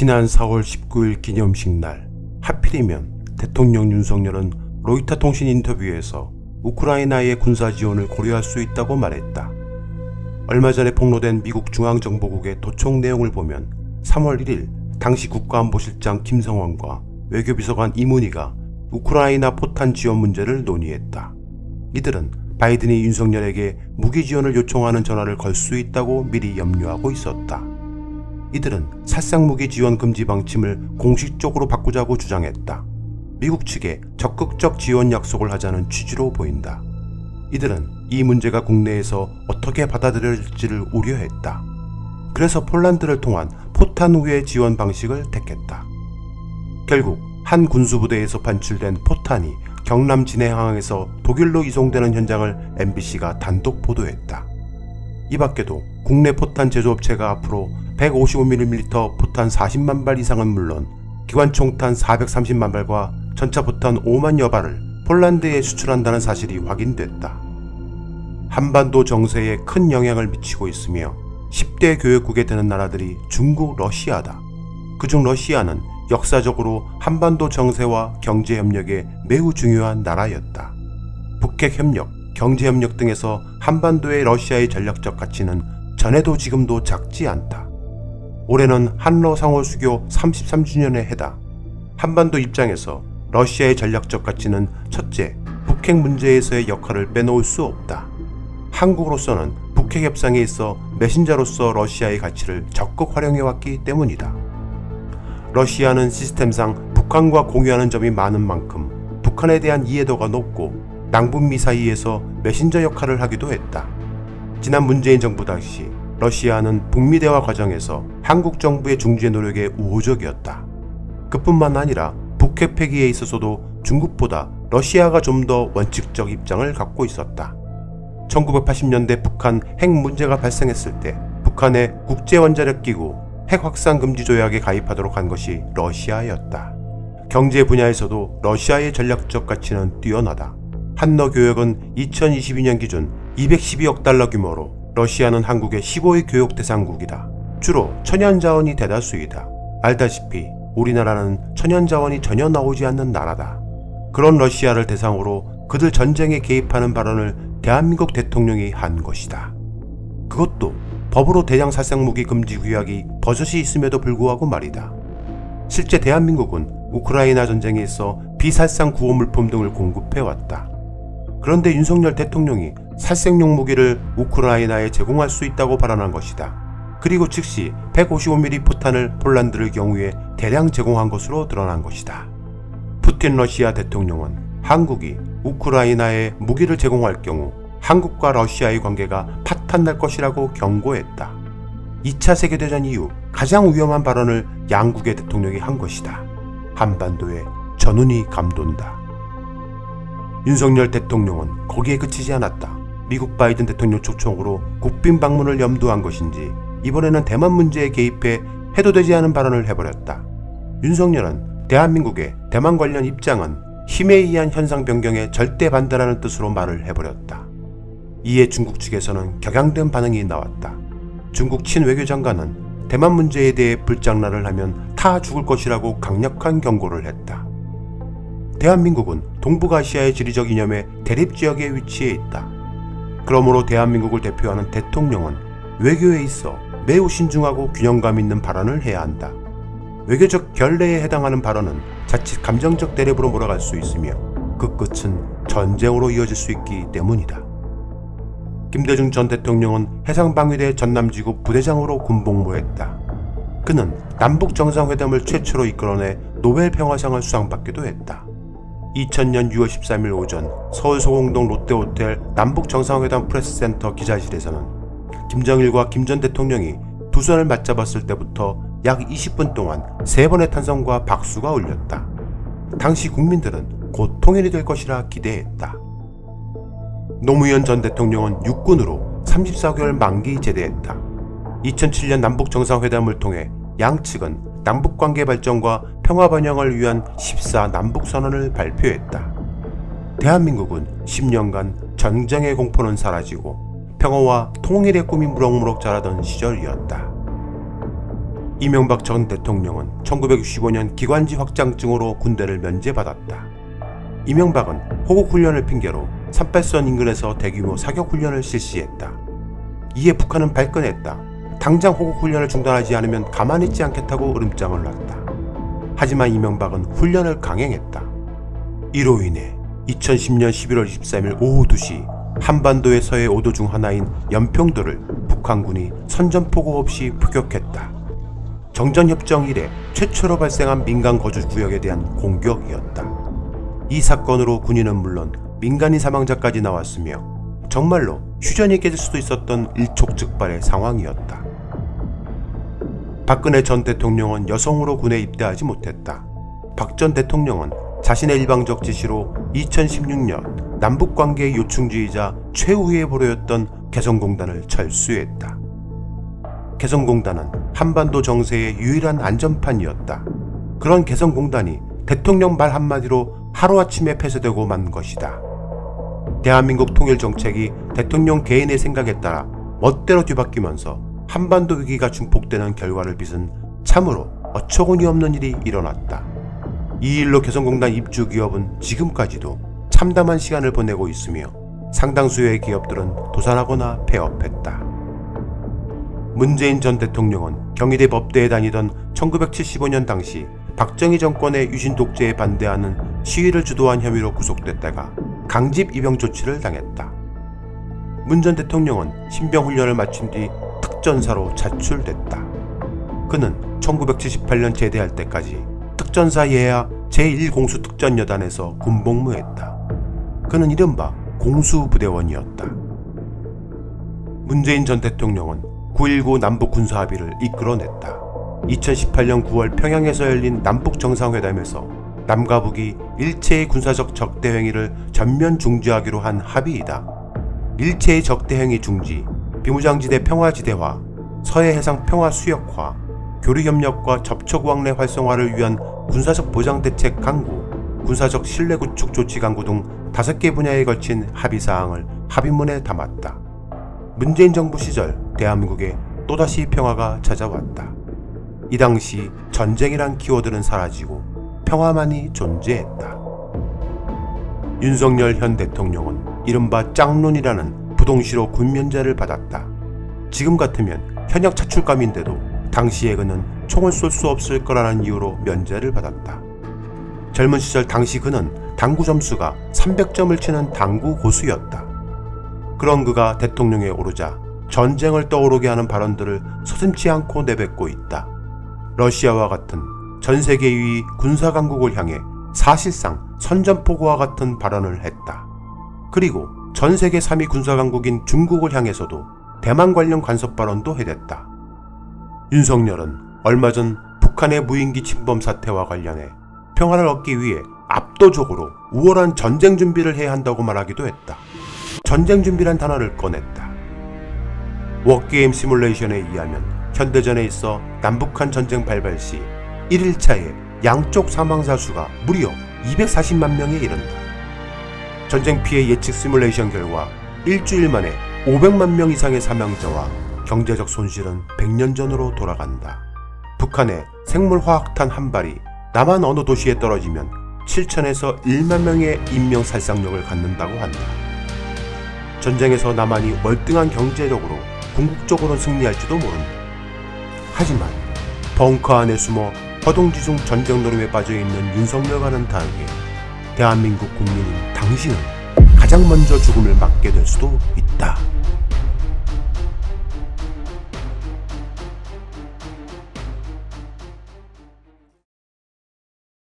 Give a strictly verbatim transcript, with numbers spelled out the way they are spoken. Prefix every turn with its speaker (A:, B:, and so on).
A: 지난 사월 십구일 기념식 날, 하필이면 대통령 윤석열은 로이터 통신 인터뷰에서 우크라이나의 군사 지원을 고려할 수 있다고 말했다. 얼마 전에 폭로된 미국 중앙정보국의 도청 내용을 보면 삼월 일일 당시 국가안보실장 김성원과 외교비서관 이문희가 우크라이나 포탄 지원 문제를 논의했다. 이들은 바이든이 윤석열에게 무기 지원을 요청하는 전화를 걸 수 있다고 미리 염려하고 있었다. 이들은 살상무기 지원 금지 방침을 공식적으로 바꾸자고 주장했다. 미국 측에 적극적 지원 약속을 하자는 취지로 보인다. 이들은 이 문제가 국내에서 어떻게 받아들여질지를 우려했다. 그래서 폴란드를 통한 포탄 우회 지원 방식을 택했다. 결국 한 군수부대에서 반출된 포탄이 경남 진해항에서 독일로 이송되는 현장을 엠비씨가 단독 보도했다. 이 밖에도 국내 포탄 제조업체가 앞으로 백오십오 밀리미터 포탄 사십만 발 이상은 물론 기관총탄 사백삼십만 발과 전차포탄 오만여 발을 폴란드에 수출한다는 사실이 확인됐다. 한반도 정세에 큰 영향을 미치고 있으며 십 대 교역국에 드는 나라들이 중국, 러시아다. 그중 러시아는 역사적으로 한반도 정세와 경제협력에 매우 중요한 나라였다. 북핵협력, 경제협력 등에서 한반도의 러시아의 전략적 가치는 전에도 지금도 작지 않다. 올해는 한러 상호 수교 삼십삼 주년에 해다. 한반도 입장에서 러시아의 전략적 가치는 첫째, 북핵 문제에서의 역할을 빼놓을 수 없다. 한국으로서는 북핵 협상에 있어 메신저로서 러시아의 가치를 적극 활용해왔기 때문이다. 러시아는 시스템상 북한과 공유하는 점이 많은 만큼 북한에 대한 이해도가 높고 남북미 사이에서 메신저 역할을 하기도 했다. 지난 문재인 정부 당시 러시아는 북미 대화 과정에서 한국 정부의 중재 노력에 우호적이었다. 그뿐만 아니라 북핵 폐기에 있어서도 중국보다 러시아가 좀 더 원칙적 입장을 갖고 있었다. 천구백팔십 년대 북한 핵 문제가 발생했을 때 북한의 국제원자력기구 핵 확산 금지 조약에 가입하도록 한 것이 러시아였다. 경제 분야에서도 러시아의 전략적 가치는 뛰어나다. 한러 교역은 이천이십이 년 기준 이백십이억 달러 규모로 러시아는 한국의 십오 위 교역 대상국이다. 주로 천연자원이 대다수이다. 알다시피 우리나라는 천연자원이 전혀 나오지 않는 나라다. 그런 러시아를 대상으로 그들 전쟁에 개입하는 발언을 대한민국 대통령이 한 것이다. 그것도 법으로 대량 살상무기 금지 규약이 버젓이 있음에도 불구하고 말이다. 실제 대한민국은 우크라이나 전쟁에 있어 비살상 구호물품 등을 공급해왔다. 그런데 윤석열 대통령이 살생용 무기를 우크라이나에 제공할 수 있다고 발언한 것이다. 그리고 즉시 백오십오 밀리미터 포탄을 폴란드를 경우에 대량 제공한 것으로 드러난 것이다. 푸틴 러시아 대통령은 한국이 우크라이나에 무기를 제공할 경우 한국과 러시아의 관계가 파탄날 것이라고 경고했다. 이 차 세계대전 이후 가장 위험한 발언을 양국의 대통령이 한 것이다. 한반도에 전운이 감돈다. 윤석열 대통령은 거기에 그치지 않았다. 미국 바이든 대통령 초청으로 국빈 방문을 염두한 것인지 이번에는 대만 문제에 개입해 해도 되지 않은 발언을 해버렸다. 윤석열은 대한민국의 대만 관련 입장은 힘에 의한 현상 변경에 절대 반대라는 뜻으로 말을 해버렸다. 이에 중국 측에서는 격양된 반응이 나왔다. 중국 친 외교장관은 대만 문제에 대해 불장난을 하면 타 죽을 것이라고 강력한 경고를 했다. 대한민국은 동북아시아의 지리적 이념의 대립지역에 위치해 있다. 그러므로 대한민국을 대표하는 대통령은 외교에 있어 매우 신중하고 균형감 있는 발언을 해야 한다. 외교적 결례에 해당하는 발언은 자칫 감정적 대립으로 몰아갈 수 있으며 그 끝은 전쟁으로 이어질 수 있기 때문이다. 김대중 전 대통령은 해상방위대 전남지구 부대장으로 군복무했다. 그는 남북정상회담을 최초로 이끌어내 노벨 평화상을 수상받기도 했다. 이천 년 유월 십삼일 오전 서울 소공동 롯데호텔 남북정상회담 프레스센터 기자실에서는 김정일과 김 전 대통령이 두 손을 맞잡았을 때부터 약 이십 분 동안 세 번의 탄성과 박수가 울렸다. 당시 국민들은 곧 통일이 될 것이라 기대했다. 노무현 전 대통령은 육군으로 삼십사 개월 만기 제대했다. 이천칠 년 남북정상회담을 통해 양측은 남북관계 발전과 평화 번영을 위한 십사 남북선언을 발표했다. 대한민국은 십 년간 전쟁의 공포는 사라지고 평화와 통일의 꿈이 무럭무럭 자라던 시절이었다. 이명박 전 대통령은 천구백육십오 년 기관지 확장증으로 군대를 면제받았다. 이명박은 호국훈련을 핑계로 삼팔선 인근에서 대규모 사격훈련을 실시했다. 이에 북한은 발끈했다. 당장 호국훈련을 중단하지 않으면 가만히 있지 않겠다고 으름장을 놨다. 하지만 이명박은 훈련을 강행했다. 이로 인해 이천십 년 십일월 이십삼일 오후 두 시 한반도의 서해 오 도 중 하나인 연평도를 북한군이 선전포고 없이 포격했다. 정전협정 이래 최초로 발생한 민간 거주구역에 대한 공격이었다. 이 사건으로 군인은 물론 민간인 사망자까지 나왔으며 정말로 휴전이 깨질 수도 있었던 일촉즉발의 상황이었다. 박근혜 전 대통령은 여성으로 군에 입대하지 못했다. 박 전 대통령은 자신의 일방적 지시로 이천십육 년 남북관계의 요충지이자 최후의 보루였던 개성공단을 철수했다. 개성공단은 한반도 정세의 유일한 안전판이었다. 그런 개성공단이 대통령 말 한마디로 하루아침에 폐쇄되고 만 것이다. 대한민국 통일정책이 대통령 개인의 생각에 따라 멋대로 뒤바뀌면서 한반도 위기가 증폭되는 결과를 빚은 참으로 어처구니 없는 일이 일어났다. 이 일로 개성공단 입주 기업은 지금까지도 참담한 시간을 보내고 있으며 상당수의 기업들은 도산하거나 폐업했다. 문재인 전 대통령은 경희대 법대에 다니던 천구백칠십오 년 당시 박정희 정권의 유신 독재에 반대하는 시위를 주도한 혐의로 구속됐다가 강집 입영 조치를 당했다. 문 전 대통령은 신병 훈련을 마친 뒤 특전사로 차출됐다. 그는 천구백칠십팔 년 제대할 때까지 특전사 예하 제일 공수특전여단에서 군복무했다. 그는 이른바 공수부대원이었다. 문재인 전 대통령은 구일구 남북군사합의를 이끌어냈다. 이천십팔 년 구월 평양에서 열린 남북정상회담에서 남과 북이 일체의 군사적 적대행위를 전면 중지하기로 한 합의이다. 일체의 적대행위 중지, 비무장지대 평화지대화, 서해해상 평화수역화, 교류협력과 접촉왕래 활성화를 위한 군사적 보장대책 강구, 군사적 신뢰구축 조치 강구 등 다섯 개 분야에 걸친 합의사항을 합의문에 담았다. 문재인 정부 시절 대한민국에 또다시 평화가 찾아왔다. 이 당시 전쟁이란 키워드는 사라지고 평화만이 존재했다. 윤석열 현 대통령은 이른바 짝눈이라는 부동시로 군면제를 받았다. 지금 같으면 현역 차출감인데도 당시에 그는 총을 쏠 수 없을 거라는 이유로 면제를 받았다. 젊은 시절 당시 그는 당구 점수가 삼백 점을 치는 당구 고수였다. 그런 그가 대통령에 오르자 전쟁을 떠오르게 하는 발언들을 서슴지 않고 내뱉고 있다. 러시아와 같은 전세계 이 위 군사강국을 향해 사실상 선전포고와 같은 발언을 했다. 그리고 전세계 삼 위 군사강국인 중국을 향해서도 대만 관련 간섭 발언도 해댔다. 윤석열은 얼마 전 북한의 무인기 침범 사태와 관련해 평화를 얻기 위해 압도적으로 우월한 전쟁 준비를 해야 한다고 말하기도 했다. 전쟁 준비란 단어를 꺼냈다. 워게임 시뮬레이션에 의하면 현대전에 있어 남북한 전쟁 발발 시 일 일차에 양쪽 사망자 수가 무려 이백사십만 명에 이른다. 전쟁 피해 예측 시뮬레이션 결과 일주일 만에 오백만 명 이상의 사망자와 경제적 손실은 백 년 전으로 돌아간다. 북한의 생물화학탄 한 발이 남한 어느 도시에 떨어지면 칠천에서 일만 명의 인명살상력을 갖는다고 한다. 전쟁에서 남한이 월등한 경제력으로 궁극적으로는 승리할지도 모른다. 하지만 벙커 안에 숨어 허둥지둥 전쟁 노름에 빠져있는 윤석열과는 다르게 대한민국 국민인 당신은 가장 먼저 죽음을 맞게 될 수도 있다.